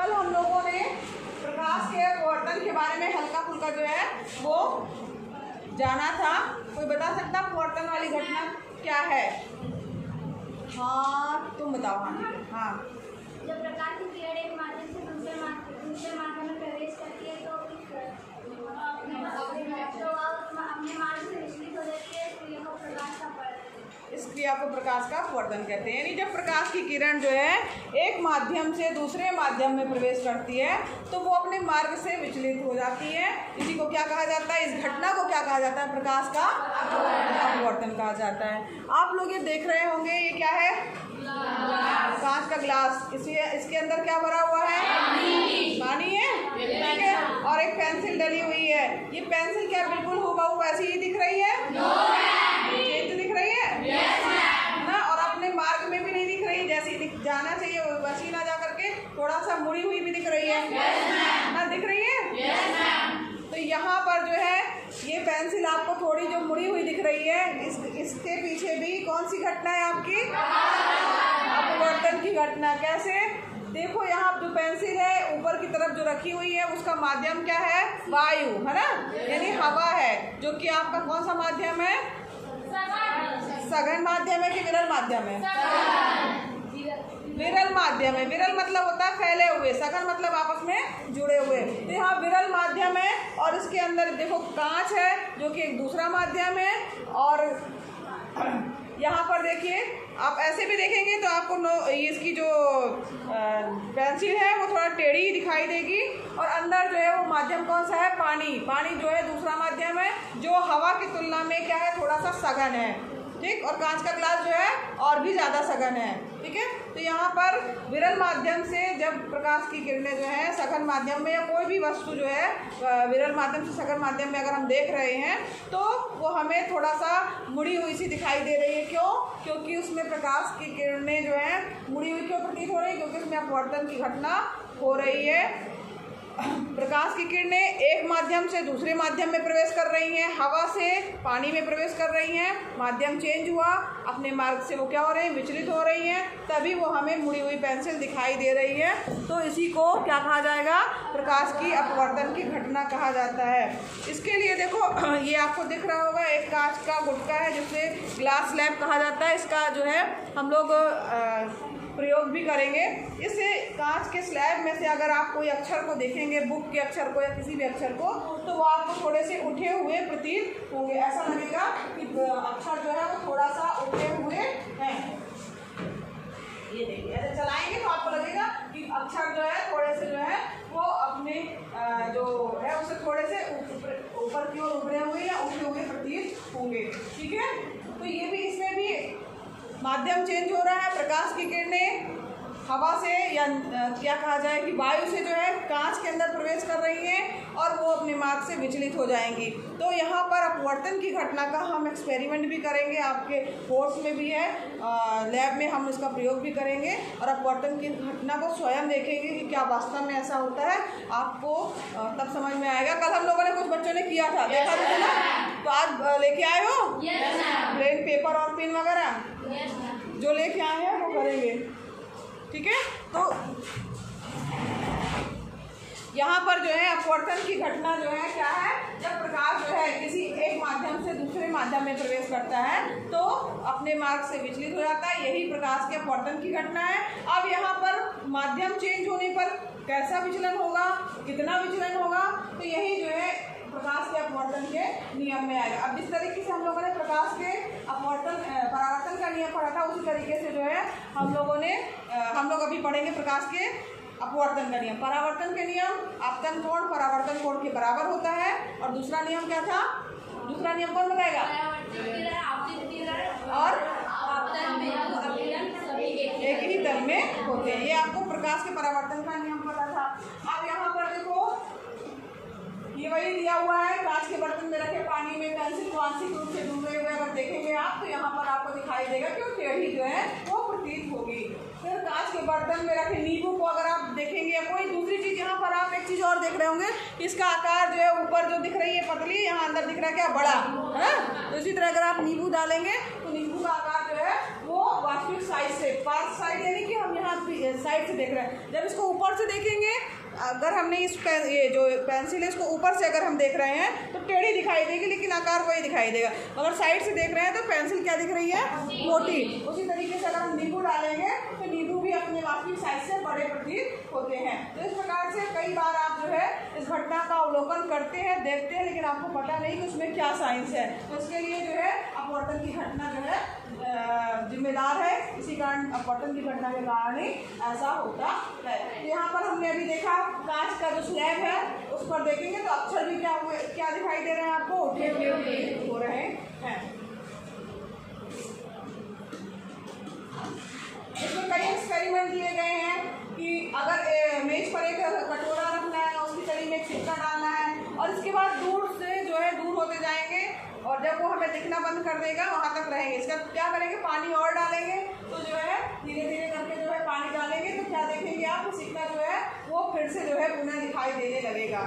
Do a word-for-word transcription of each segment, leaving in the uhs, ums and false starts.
कल हम लोगों ने प्रकाश के अपवर्तन के बारे में हल्का फुल्का जो है वो जाना था। कोई बता सकता अपवर्तन वाली घटना क्या है? हाँ तुम बताओ। हाँ हाँ जब प्रकाश की किरण एक माध्यम से दूसरे दूसरे माध्यम में प्रवेश करती है तो तो अपने मार्ग से विचलित हो जाती है, तो यह प्रकाश का अपवर्तन। इस क्रिया को प्रकाश का अपवर्तन कहते हैं। यानी जब प्रकाश की किरण जो है एक माध्यम से दूसरे माध्यम में प्रवेश करती है तो वो अपने मार्ग से विचलित हो जाती है। इसी को क्या कहा जाता है? इस घटना को क्या कहा जाता है? प्रकाश का अपवर्तन कहा जाता है। आप लोग ये देख रहे होंगे, ये क्या है? कांच का ग्लास। इसी इसके अंदर क्या भरा हुआ है? पानी है, ठीक है। और एक पेंसिल डली हुई है। ये पेंसिल क्या बिल्कुल हूबहू वैसी ही दिख रही है? चेंज दिख रही है ना? और अपने मार्ग में भी नहीं दिख रही, जैसी दिख जाना चाहिए वैसी ना जा करके थोड़ा सा मुड़ी हुई भी दिख रही है ना? दिख रही है। तो यहाँ पर जो है ये पेंसिल आपको थोड़ी जो मुड़ी हुई दिख रही है, इस इसके पीछे भी कौन सी घटना है आपकी? अपवर्तन की घटना। कैसे? देखो यहाँ जो पेंसिल है ऊपर की तरफ जो रखी हुई है उसका माध्यम क्या है? वायु है ना, यानी हवा है, जो कि आपका कौन सा माध्यम है? सघन माध्यम है कि विरल माध्यम है? विरल माध्यम है। विरल मतलब होता है फैले हुए, सघन मतलब आपस में जुड़े हुए। तो यहाँ विरल माध्यम है और इसके अंदर देखो कांच है जो कि एक दूसरा माध्यम है। और यहाँ पर देखिए, आप ऐसे भी देखेंगे तो आपको नो इसकी जो पेंसिल है वो थोड़ा टेढ़ी दिखाई देगी। और अंदर जो है वो माध्यम कौन सा है? पानी। पानी जो है दूसरा माध्यम है जो हवा की तुलना में क्या है? थोड़ा सा सघन है, ठीक। और कांच का ग्लास जो है और भी ज़्यादा सघन है, ठीक है। तो यहाँ पर विरल माध्यम से जब प्रकाश की किरणें जो है सघन माध्यम में या कोई भी वस्तु जो है विरल माध्यम से सघन माध्यम में अगर हम देख रहे हैं तो वो हमें थोड़ा सा मुड़ी हुई सी दिखाई दे रही है। क्यों? क्योंकि उसमें प्रकाश की किरणें जो है मुड़ी हुई क्यों प्रतीत हो रही है? क्योंकि उसमें अपवर्तन की घटना हो रही है। प्रकाश की किरणें एक माध्यम से दूसरे माध्यम में प्रवेश कर रही हैं, हवा से पानी में प्रवेश कर रही हैं, माध्यम चेंज हुआ, अपने मार्ग से वो क्या हो रहे हैं? विचलित हो रही हैं, तभी वो हमें मुड़ी हुई पेंसिल दिखाई दे रही है। तो इसी को क्या कहा जाएगा? प्रकाश की अपवर्तन की घटना कहा जाता है। इसके लिए देखो ये आपको दिख रहा होगा, एक कांच का गुटका है जिसे ग्लास स्लैब कहा जाता है। इसका जो है हम लोग आ, प्रयोग भी करेंगे। इस कांच के स्लैब में से अगर आप कोई अक्षर को देखेंगे, बुक के अक्षर को या किसी भी अक्षर को, तो वो आपको थोड़े से उठे हुए प्रतीत होंगे। ऐसा लगेगा कि अक्षर जो है वो थोड़ा सा उठे हुए हैं। ये देखिए, ऐसे चलाएंगे तो आपको लगेगा कि अक्षर जो है थोड़े से जो है वो अपने जो है उसे थोड़े से ऊपर की ओर उभरे हुए या उठे हुए प्रतीत होंगे, ठीक है। तो ये भी, इसमें भी माध्यम चेंज हो रहा है। प्रकाश की किरणें हवा से या क्या कहा जाए कि वायु से जो है कांच के अंदर प्रवेश कर रही हैं और वो अपने मार्ग से विचलित हो जाएंगी। तो यहाँ पर अपवर्तन की घटना का हम एक्सपेरिमेंट भी करेंगे, आपके कोर्स में भी है, लैब में हम इसका प्रयोग भी करेंगे और अपवर्तन की घटना को स्वयं देखेंगे कि क्या वास्तव में ऐसा होता है। आपको तब समझ में आएगा। कल हम लोगों ने कुछ बच्चों ने किया था, देखा था ना? तो आज लेके आए हो प्लेन पेपर और पेन वगैरह? जो लेके आए हैं वो करेंगे, ठीक है। तो यहाँ पर जो है अपवर्तन की घटना जो है क्या है? जब प्रकाश जो है किसी एक माध्यम से दूसरे माध्यम में प्रवेश करता है तो अपने मार्ग से विचलित हो जाता है। यही प्रकाश के अपवर्तन की घटना है। अब यहाँ पर माध्यम चेंज होने पर कैसा विचलन होगा, कितना विचलन होगा, तो यही जो है प्रकाश के अपवर्तन के नियम में आएगा। अब जिस तरीके से हम लोगों ने प्रकाश के अपवर्तन परावर्तन का नियम पढ़ा था, उसी तरीके से जो है हम लोगों ने हम लोग अभी पढ़ेंगे प्रकाश के अपवर्तन का नियम। परावर्तन के नियम, आपतन कोण परावर्तन कोण के बराबर होता है। और दूसरा नियम क्या था? दूसरा नियम कौन बताएगा? और एक ही तल में होते हैं। ये आपको प्रकाश के परावर्तन का नियम पता था। अब यहाँ पर देखो, ये वही दिया हुआ है, कांच के बर्तन में रखे पानी में पेंसिल को आंशिक रूप से डूबे हुए अगर देखेंगे आप तो यहाँ पर आपको दिखाई देगा कि वो टेढ़ी जो है वो प्रतीत होगी। फिर कांच के बर्तन में रखे नींबू को अगर आप देखेंगे या कोई दूसरी चीज़, यहाँ पर आप एक चीज़ और देख रहे होंगे, इसका आकार जो है ऊपर जो दिख रही है पतली, यहाँ अंदर दिख रहा है क्या? बड़ा, है ना? तो इसी तरह अगर आप नींबू डालेंगे तो नींबू का आकार जो है वो वास्तविक साइज से, पार्ट साइड यानी कि हम यहाँ साइड से देख रहे हैं, जब इसको ऊपर से देखेंगे अगर हमने इस पेन ये जो पेंसिल है इसको ऊपर से अगर हम देख रहे हैं तो टेढ़ी दिखाई देगी, लेकिन आकार वही दिखाई देगा। मगर साइड से देख रहे हैं तो पेंसिल क्या दिख रही है, मोटी। उसी तरीके से अगर हम नींबू डालेंगे तो नींबू भी अपने वास्तविक साइज से बड़े प्रतीत होते हैं। तो इस प्रकार से कई बार आप जो है इस घटना का अवलोकन करते हैं, देखते हैं, लेकिन आपको पता नहीं कि उसमें क्या साइंस है। तो इसके लिए जो है अपवर्तन की घटना जो है जिम्मेदार है। इसी कारण अपवर्तन की घटना के कारण ही ऐसा होता है। तो यहाँ पर हमने अभी देखा कांच का जो स्लैब है उस पर देखेंगे तो अक्षर भी क्या हुए, क्या दिखाई दे रहे हैं आपको, उठे हुए हो रहे हैं। इसमें कई एक्सपेरिमेंट दिए गए हैं कि अगर मेज पर एक कटोरा रखना है, उसकी तली में एक सिक्का डालना है और इसके बाद दूर से जो है दूर होते जाएंगे और जब वो हमें दिखना बंद कर देगा वहाँ तक रहेंगे। इसका क्या करेंगे, पानी और डालेंगे तो जो है धीरे धीरे करके जो है पानी डालेंगे तो क्या देखेंगे आप, सिक्का जो है वो फिर से जो है पुनः दिखाई देने लगेगा।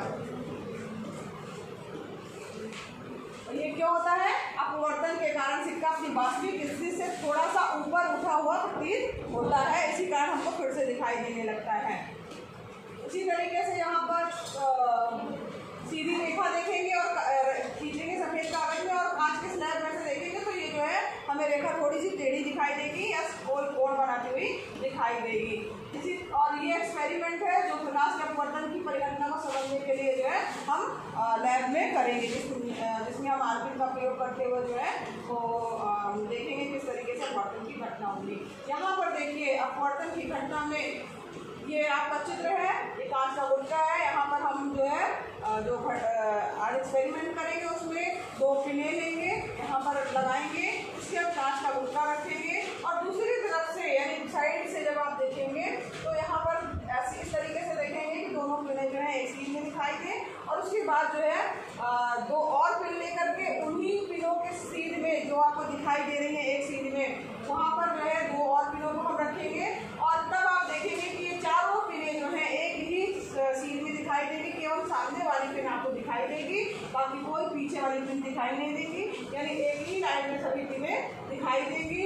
ये क्यों होता है, अपवर्तन के कारण सिक्का अपनी वास्तविक स्थिति से थोड़ा सा ऊपर उठा हुआ प्रतीत होता है, इसी कारण हमको फिर से दिखाई देने लगता है। इसी तरीके से यहाँ पर सीधी रेखा देखेंगे और खींचेंगे सफेद कागज में और कांच के स्लैब में से देखेंगे तो ये जो है हमें रेखा थोड़ी सी टेढ़ी दिखाई देगी या गोल कोण बनाती हुई दिखाई देगी। इसी और ये एक्सपेरिमेंट है जो प्रकाश के अपवर्तन की परिघटना को समझने के लिए जो है हम लैब में करेंगे, जिसमें हम आर्किन का प्रयोग करते हुए जो है वो देखेंगे किस तरीके से अपवर्तन की घटना होगी। यहाँ पर देखिए अपवर्तन की घटना में ये आपका चित्र है, ये कांच का गुटका है। यहाँ पर हम जो है जो एक्सपेरिमेंट करेंगे उसमें दो पिने लेंगे, यहाँ पर लगाएंगे, उसके बाद कांच का गुटका रखेंगे और दूसरी तरफ से यानी साइड से जब आप देखेंगे तो यहाँ पर ऐसे इस तरीके से देखेंगे कि दोनों पिने जो है एक सीध में दिखाई दे और उसके बाद जो है दो और पिन लेकर के उन्हीं पिनों के सीध में जो आपको दिखाई दे रही है एक सीध में, वहाँ पर जो है दो और पिनों को हम रखेंगे और तब आप देखेंगे कि ये चारों पिने जो है एक ही सीध में दिखाई देगी। केवल सामने वाली पिन आपको दिखाई देगी, बाकी कोई पीछे वाली पिन दिखाई नहीं देगी, यानी एक ही लाइन में सभी पिनें दिखाई देगी।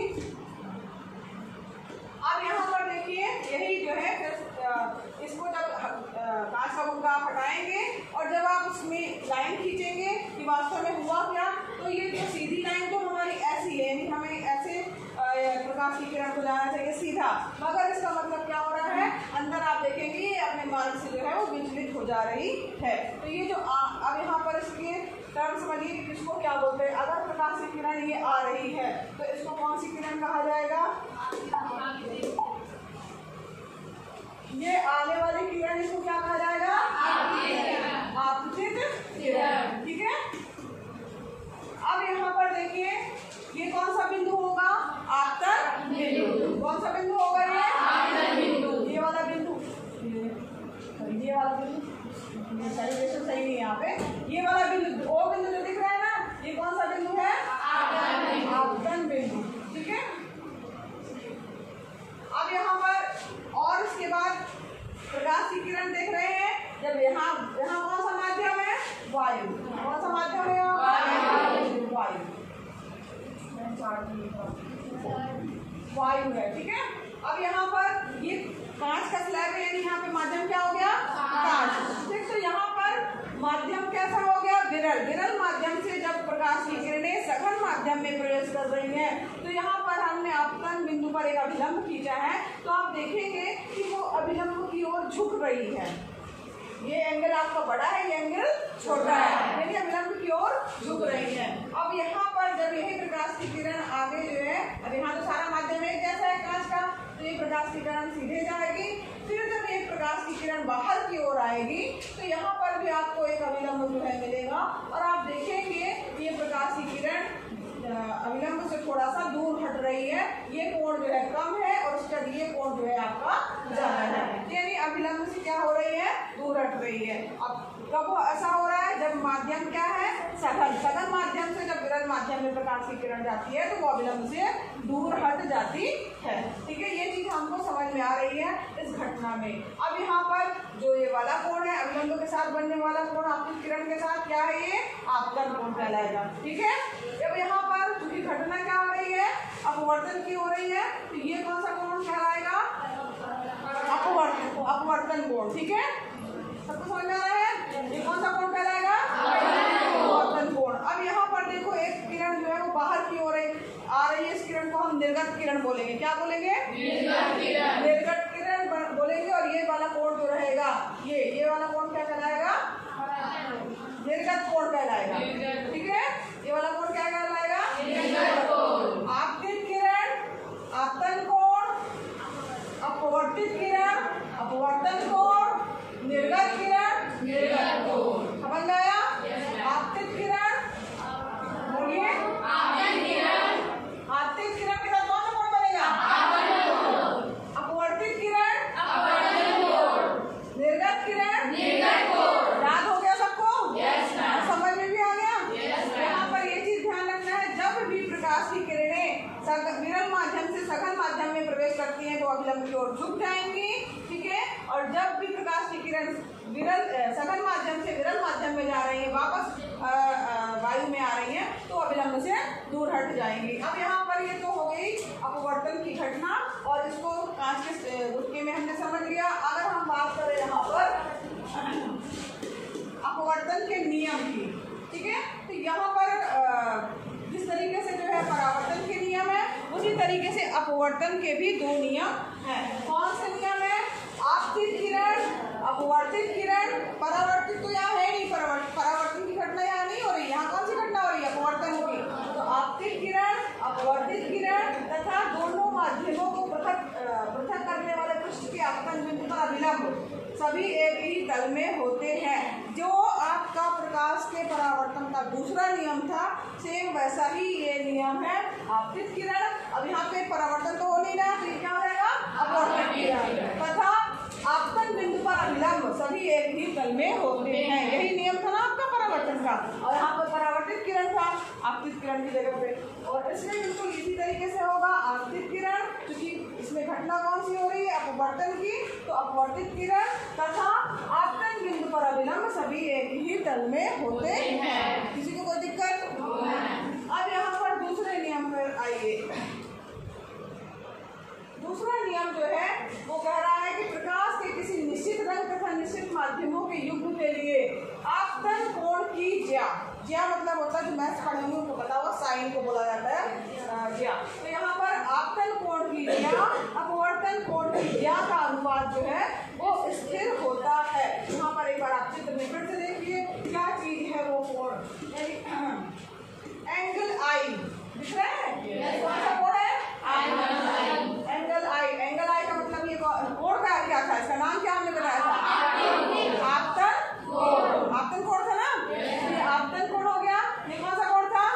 अब यहाँ पर देखिए यही जो है इसको जब कांच का गुटका आप हटाएंगे और जब आप उसमें लाइन खींचेंगे कि वास्तव में हुआ क्या, तो ये जो सीधी लाइन तो हमारी ऐसी है, यानी हमें ऐसे प्रकाश की किरण को जाना चाहिए सीधा, मगर इसका मतलब क्या हो रहा है, अंदर आप देखेंगे अपने मार्ग से जो है वो विचलित हो जा रही है। तो ये जो आ, अब यहाँ पर इसके टर्म समझिए कि किसको क्या बोलते हैं। अगर प्रकाश की किरण ये आ रही है तो इसको कौन सी किरण कहा जाएगा, ये आने वाली किरण, इसको क्या कहा जाएगा, आपतित किरण। ठीक है। अब यहाँ पर देखिए ये कौन सा बिंदु होगा, आपतन बिंदु। कौन सा बिंदु होगा, ये आपतन बिंदु, ये वाला बिंदु, ये वाला बिंदु सही सही नहीं यहाँ पे, ये वाला बिंदु, वो बिंदु जो दिख रहा है ना, ये कौन सा बिंदु है, आपतन बिंदु। ठीक है। अब यहाँ पर और इसके बाद प्रकाश की किरण देख रहे हैं, जब यहाँ यहाँ कौन सा माध्यम है, वायु। कौन सा माध्यम है, वायु, वायु वायु है। ठीक है। अब यहाँ पर ये कांच का स्लैब है, यानी यहाँ पे माध्यम क्या हो गया, कांच। ठीक, तो यहाँ पर माध्यम कैसा हो गया, विरल। विरल माध्यम से जब प्रकाश की किरणें सघन माध्यम में प्रवेश कर रही हैं तो यहाँ पर हमने आपतन बिंदु पर एक अभिलंब खींचा है, तो आप देखेंगे कि वो अभिलंब की ओर झुक रही है। ये एंगल आपका बड़ा है, ये एंगल छोटा है, यानी अभिलंब की ओर झुक रही है। अब यहाँ पर जब यही प्रकाश की किरण आगे जो है, अब यहाँ तो सारा माध्यम एक जैसा है कांच का, तो ये प्रकाश की किरण सीधे जाएगी, फिर जब एक प्रकाश की किरण बाहर की ओर आएगी तो यहाँ पर भी आपको एक अभिलंब जो है मिलेगा और आप देखेंगे ये प्रकाश की किरण अभिलंब से थोड़ा सा दूर हट रही है, ये कोण जो है कम है और उसका ये कोण जो है आपका ज्यादा है, यानी अभिलंब से क्या हो रही है, दूर हट रही है। अब कब ऐसा हो रहा है, जब माध्यम क्या है, सघन। सघन माध्यम से जब विरल माध्यम में प्रकाश की किरण जाती है तो वो अभिलंब से दूर हट जाती है। ठीक है, ये चीज हमको समझ में आ रही है इस घटना में। अब यहाँ पर जो ये वाला कोण है, अभिलंब के साथ बनने वाला कोण आपकी किरण के साथ क्या है, ये आपतन कोण कहलाएगा। ठीक है। अब यहाँ पर चूंकि घटना क्या हो रही है, अपवर्तन की हो रही है, तो ये कौन सा कोण कहलाएगा, अपवर्तन अपवर्तन कोण। ठीक है। सबको समझ में आ रहा है? ये कौन सा कोण कहलाएगा? अपवर्तन कोण। अब यहाँ पर देखो एक किरण जो है वो बाहर की ओर आ रही है, इस किरण को हम निर्गत किरण बोलेंगे। क्या बोलेंगे? निर्गत किरण बोलेंगे। और ये वाला कोण जो रहेगा, ये ये वाला कोण क्या कहलाएगा? निर्गत कोण कहलाएगा। ठीक है, ये वाला कोण क्या कहलाएगा? आपतित किरण आपतन कोण, अपवर्तित किरण अपवर्तन कोण, निर्गत किरण निर्गत कोण। समझ में आया? आपतित किरण बोलिए, आपतित किरण आपतित किरण के साथ कौन सा कोण बनेगा? अपवर्तित किरण अपवर्तन कोण, निर्गत किरण निर्गत कोण। याद हो गया सबको? Yes ma'am. समझ में भी आ गया? यस। यहाँ पर ये चीज ध्यान रखना है, जब भी प्रकाश की किरणें विरल माध्यम से सघन माध्यम में प्रवेश करती हैं तो अभिलंब की ओर झुक जाएंगी। ठीक है, और जब भी प्रकाश की किरण विरल सघन माध्यम से विरल माध्यम में जा रही है, वापस वायु में आ रही है, तो अभिलंब से दूर हट जाएंगी। अब यहाँ पर ये तो हो गई अपवर्तन की घटना, और इसको कांच के गुटके में हमने समझ लिया। अगर हम बात करें यहाँ पर अपवर्तन के नियम की, ठीक है, तो यहाँ पर जिस तरीके से जो है परावर्तन के नियम है, उसी तरीके से अपवर्तन के भी दो नियम हैं। कौन से नियम है? आपतित किरण अपवर्तित किरण। परावर्तित तो यहाँ है नहीं, परावर्तन की घटना यहाँ नहीं हो रही, यहाँ कौन सी घटना हो रही है? अपवर्तन की। तो आपतित किरण अपवर्तित किरण तथा दोनों माध्यमों को पृथक पृथक करने वाले पृष्ठ के आपतन बिंदु पर अभिलंब सभी एक ही तल में होते हैं। जो आपका प्रकाश के परावर्तन का दूसरा नियम था, सेम वैसा ही ये नियम है आपतित किरण। अब यहाँ पे परावर्तन तो हो नहीं रहा, तो क्या हो जाएगा? अपवर्तित किरण तथा आपतन बिंदु पर अभिलंब सभी एक ही तल में होते हैं। यही नियम था ना आपका परावर्तन का, और यहाँ पर परावर्तित किरण था आपतित किरण की जगह पे। और इसमें बिल्कुल इसी तरीके से होगा आपतित किरण, क्योंकि इसमें घटना कौन सी हो रही है? अपवर्तन की। तो अपवर्तित किरण तथा आपतन बिंदु पर अभिलंब सभी एक ही तल में होते हैं। किसी को कोई दिक्कत? अब यहाँ पर दूसरे नियम पर आइए। दूसरा नियम जो है वो कह रहा है कि प्रकाश के किसी निश्चित रंग तथा निश्चित माध्यमों के युग्म के लिए आपतन कोण की ज्या ज्या मतलब होता है, जो मैथ्स पढ़े होंगे उनको पता होगा, साइन को बोला जाता है ज्या। तो यहाँ पर आपतन कोण की ज्या अपवर्तन कोण की ज्या का अनुपात जो है वो स्थिर होता है। यहाँ पर एक बार आप चित्र में फिर से देखिए क्या चीज है वो कोण, एंगल आई दिख रहा है? कौन सा कोण है? एंगल आई। एंगल आई का मतलब ये कोण का क्या था? इसका नाम क्या हमने बताया था? आपतन कोण। आपतन कोण था ना? ये आपतन कोण हो गया। ये कौन सा कोण था?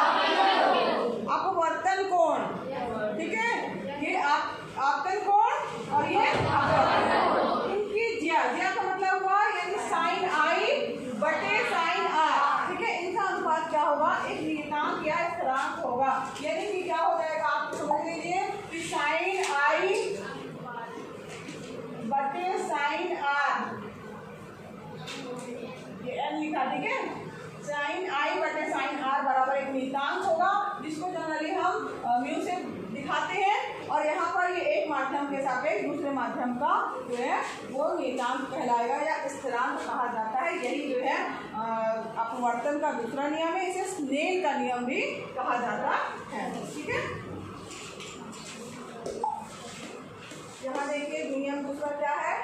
अपवर्तन कोण। ठीक है, ये आप आपतन कोण और ये अपवर्तन कोण। इनकी ज्या ज्या का मतलब हुआ यानी साइन आई बटे साइन आर। ठीक है, इनका अनुपात क्या होगा? एक नियतांक या स्थिरांक होगा। यानी कि क्या हो जाएगा आप समझ लीजिए कि साइन आई बटे साइन आर, ये एन लिखा, ठीक है, साइन आई बटे साइन आर बराबर एक नियतांक होगा, जिसको जनरली हम म्यू से दिखाते हैं। और यहाँ पर ये एक माध्यम के सापेक्ष दूसरे माध्यम का जो है वो नियतांक कहलाएगा या स्थिरांक कहा जाता है। यही जो है अपवर्तन का दूसरा नियम है, इसे स्नेल का नियम भी कहा जाता है। ठीक है, यहाँ देखिए नियम दूसरा क्या है?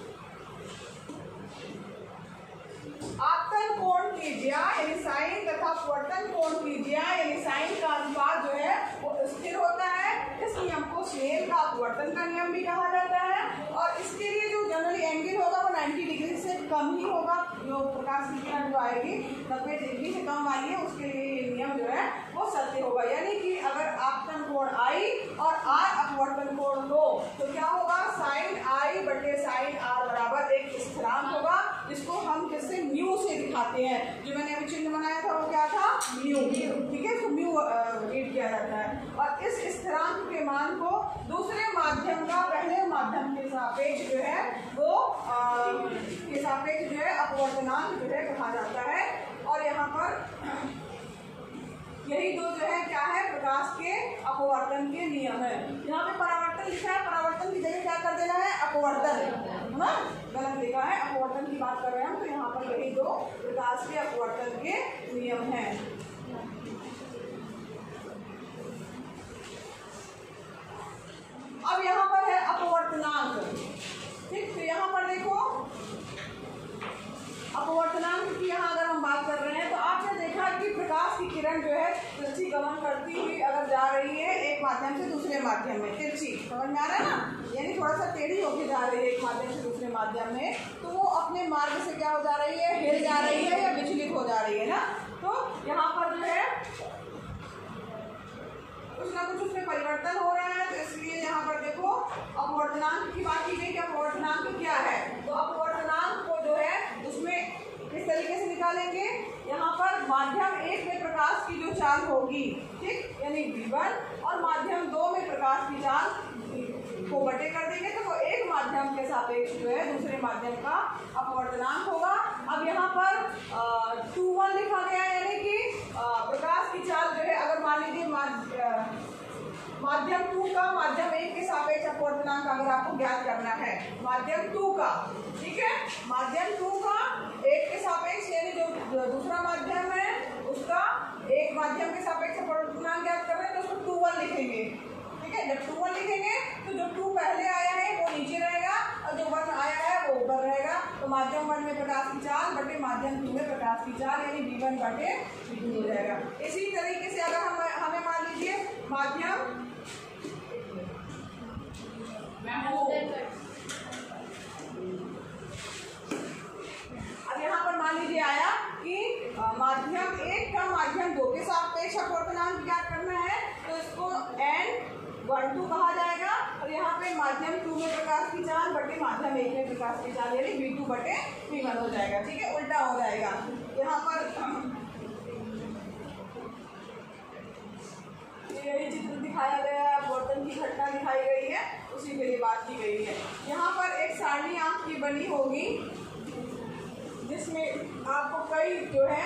आपतन कोण की ज्या यानी साइन तथा अपवर्तन कोण की ज्या यानी साइन का अनुपात जो है वो स्थिर होता है। इस नियम को स्नेल का अपवर्तन का नियम भी कहा जाता है। और इसके लिए जो जनरली एंगल होगा वो नब्बे डिग्री से कम ही होगा। जो प्रकाश की किरण जो आएगी नब्बे डिग्री से कम वाली है, उसके लिए ये नियम जो है वो सत्य होगा। यानी कि अगर आपतन कोण आई और आर अपवर्तन कोण हो तो क्या होगा? साइन आई बटे साइन आर बराबर एक स्थिरांक होगा, जिसको हम किससे? म्यू से दिखाते हैं। जो मैंने अभी चिन्ह बनाया था वो क्या था? म्यू। ठीक है, तो म्यू रीड किया जाता है। और इस स्थिरांक के मान को दूसरे माध्यम का पहले माध्यम के सापेक्ष जो है वो आ, के सापेक्ष जो है अपवर्तनांक जो है कहा जाता है। और यहाँ पर यही दो जो है क्या है? प्रकाश के अपवर्तन के नियम है। यहाँ पे परावर्तन लिखा है, परावर्तन की जगह क्या कर देना है? अपवर्तन, है ना? गलत लिखा है, अपवर्तन की बात दो प्रकाश के अपवर्तन के नियम हैं। अब यहाँ पर है अपवर्तनांक। ठीक, तो यहाँ पर देखो अपवर्तनांक की यहाँ अगर हम बात कर रहे हैं तो आपने देखा कि प्रकाश की किरण जो है तिरछी गमन करती हुई अगर जा रही है एक माध्यम से दूसरे माध्यम में, तिरछी समझ में आ रहा है ना, यानी थोड़ा सा टेढ़ी होकर जा रही है एक माध्यम से दूसरे माध्यम में, तो वो अपने मार्ग से क्या हो जा रही है, हिल जा रही है या विचलित हो जा रही है ना। तो यहाँ पर जो है कुछ ना कुछ उसमें परिवर्तन हो रहा है, तो इसलिए यहाँ पर देखो अपवर्तनांक की बात की गई कि अपवर्तनांक क्या है। तो अपवर्तनांक को जो है उसमें किस तरीके से निकालेंगे, यहाँ पर माध्यम एक में प्रकाश की जो चाल होगी, ठीक, यानी वी वन, और माध्यम दो में प्रकाश की चाल को बटे कर देंगे तो वो एक माध्यम के सापेक्ष जो है दूसरे माध्यम का अपवर्तनांक होगा। अब यहाँ पर टू वन लिखा गया है, यानी कि प्रकाश की चाल जो है अगर मान लीजिए माध्यम टू का माध्यम एक के सापेक्ष अपवर्तनांक अगर आपको ज्ञात करना है, माध्यम टू का, ठीक है, माध्यम टू का एक के सापेक्ष यानी जो दूसरा माध्यम है उसका एक माध्यम के सापेक्ष अपवर्तनांक ज्ञात कर रहे हैं तो उसको टू वन लिखेंगे। ठीक है, जब टू वन लिखेंगे तो जो टू पहले आया है वो नीचे रहेगा और जो वन आया है वो ऊपर रहेगा। तो माध्यम वन में प्रकाश की चाल बटे माध्यम टू में प्रकाश की चाल यानी वी वन बटे वी टू हो जाएगा। इसी तरीके से अगर हम हमें मान लीजिए माध्यम अब यहाँ पर मान लीजिए आया कि माध्यम एक का माध्यम दो के सापेक्ष अपवर्तनांक ज्ञात करना है तो इसको एन वन टू कहा जाएगा और यहाँ पे माध्यम टू में प्रकाश की चाल बटे माध्यम एक में प्रकाश की चाल यानी वी टू बटे वी वन हो जाएगा। ठीक है, उल्टा हो जाएगा। यहाँ पर यही चित्र दिखाया गया है, अपवर्तन की घटना दिखाई गई है, उसी के लिए बात की गई है। यहाँ पर एक सारणी आपकी बनी होगी जिसमें आपको कई जो है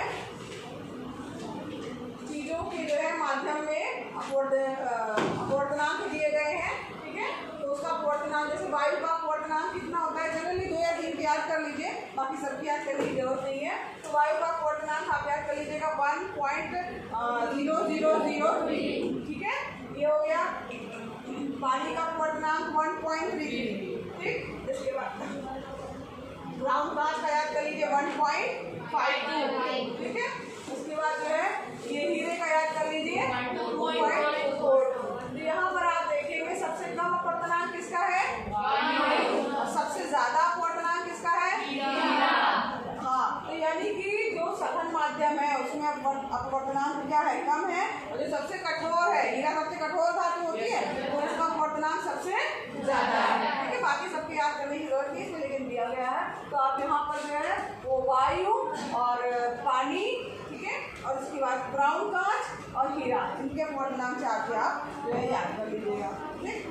चीजों के जो है माध्यम में अपवर्तनांक दिए गए हैं। ठीक है, तो उसका अपवर्तनांक जैसे वायु का अपवर्तनांक कितना होता है, जनरली दो या तीन याद कर लीजिए, बाकी सबकी याद करने की जरूरत नहीं है। तो वायु का अपवर्तनांक आप याद कर लीजिएगा one point zero zero zero three. ठीक है, ये हो गया। पानी का अपवर्तनांक वन पॉइंट थ्री थ्री। ठीक, इसके बाद ग्राउंड कांच का याद कर लीजिए वन पॉइंट फाइव टू। ठीक है, उसके बाद जो है ये हीरे का याद कर लीजिए टू पॉइंट फोर। तो यहाँ पर आप देखेंगे सबसे कम अपवर्तनांक किसका है और सबसे ज्यादा अपवर्तनांक किसका है। हाँ, तो यानी कि जो सघन माध्यम है उसमें अपवर्तनांक क्या है, कम है, और जो सबसे कठोर है, हीरा सबसे कठोर धातु होती है तो उसका अपवर्तनांक सबसे ज्यादा है। ठीक है, बाकी सबकी याद करने की जरूरत नहीं, इसमें लेकिन दिया गया है। तो आप यहाँ पर जो है वो वायु और पानी, ठीक है, और उसके बाद ब्राउन कांच और हीरा, इनके अपवर्तनांक चार के आप जो है याद कर लीजिएगा। ठीक,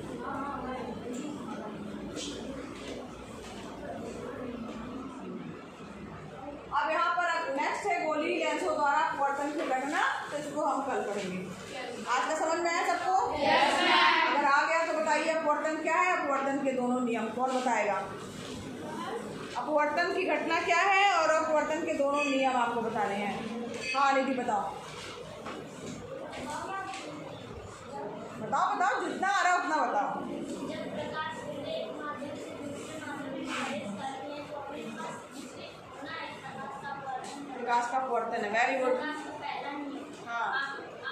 अब यहाँ पर अब नेक्स्ट है गोलीय लेंसों द्वारा अपवर्तन की घटना, तो इसको हम कल पढ़ेंगे। आज का समझ में आया सबको? yes, अगर आ गया तो बताइए अपवर्तन क्या है, अपवर्तन के दोनों नियम कौन बताएगा? अपवर्तन की घटना क्या है और अपवर्तन के दोनों नियम आपको बताने हैं। हाँ निधि बताओ बताओ बताओ, जितना आ रहा है उतना बताओ। प्रकाश का अपवर्तन है, वेरी गुड। हाँ,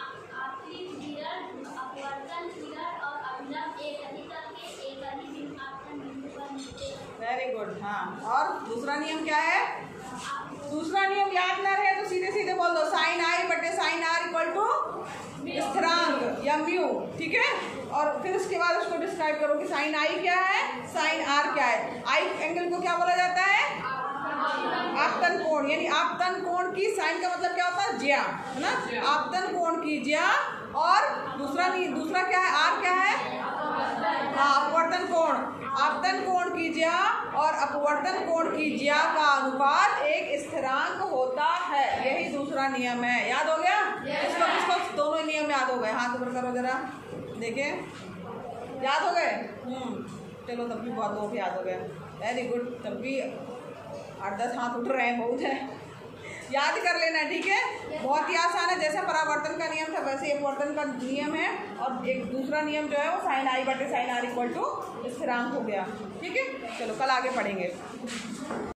वेरी गुड। हाँ, और दूसरा नियम क्या है? दूसरा नियम याद ना रहे तो सीधे सीधे बोल दो, साइन आई बटे साइन आर इक्वल टू स्थिरांक या म्यू। ठीक है, और फिर उसके बाद उसको डिस्क्राइब करो कि साइन आई क्या है, साइन आर क्या है। आई एंगल को क्या बोला जाता है? आपतन कोण, यानी आपतन कोण की साइन का मतलब क्या होता है? ज्या, है ना, आपतन कोण की ज्या। और दूसरा नहीं, दूसरा क्या है? आर क्या है? हाँ, अपवर्तन कोण, आपतन कोण की ज्या और अपवर्तन कोण की ज्या का अनुपात एक स्थिरांक होता है, यही दूसरा नियम है। याद हो गया? इसको इसको दोनों नियम याद हो गए? हाथ ऊपर करो जरा, देखे याद हो गए? हम्म, चलो तब भी बहुत लोग याद हो गए, वेरी गुड। तब भी आठ दस हाथ उठ रहे हैं, बहुत है, याद कर लेना, ठीक है। बहुत ही आसान है, जैसा परावर्तन का नियम था वैसे अपवर्तन का नियम है। और एक दूसरा नियम जो है वो साइन आई बटे साइन आर इक्वल टू स्थिरांक हो गया, ठीक है। चलो कल आगे पढ़ेंगे।